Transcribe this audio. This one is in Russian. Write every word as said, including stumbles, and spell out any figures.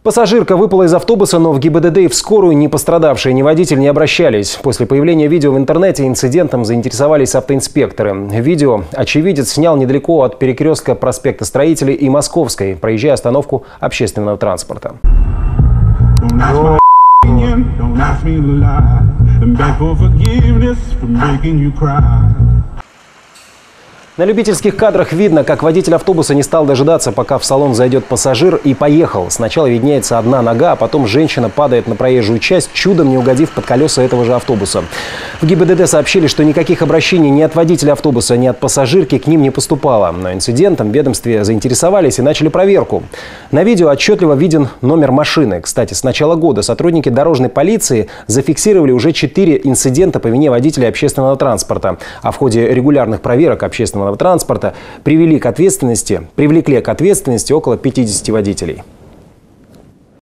Пассажирка выпала из автобуса, но в ГИБДД и в скорую ни пострадавшие, ни водитель не обращались. После появления видео в интернете инцидентом заинтересовались автоинспекторы. Видео очевидец снял недалеко от перекрестка проспекта Строителей и Московской, проезжая остановку общественного транспорта. На любительских кадрах видно, как водитель автобуса не стал дожидаться, пока в салон зайдет пассажир, и поехал. Сначала виднеется одна нога, а потом женщина падает на проезжую часть, чудом не угодив под колеса этого же автобуса. В ГИБДД сообщили, что никаких обращений ни от водителя автобуса, ни от пассажирки к ним не поступало. Но инцидентом в ведомстве заинтересовались и начали проверку. На видео отчетливо виден номер машины. Кстати, с начала года сотрудники дорожной полиции зафиксировали уже четыре инцидента по вине водителей общественного транспорта. А в ходе регулярных проверок общественного транспорта привели к ответственности, привлекли к ответственности около пятидесяти водителей.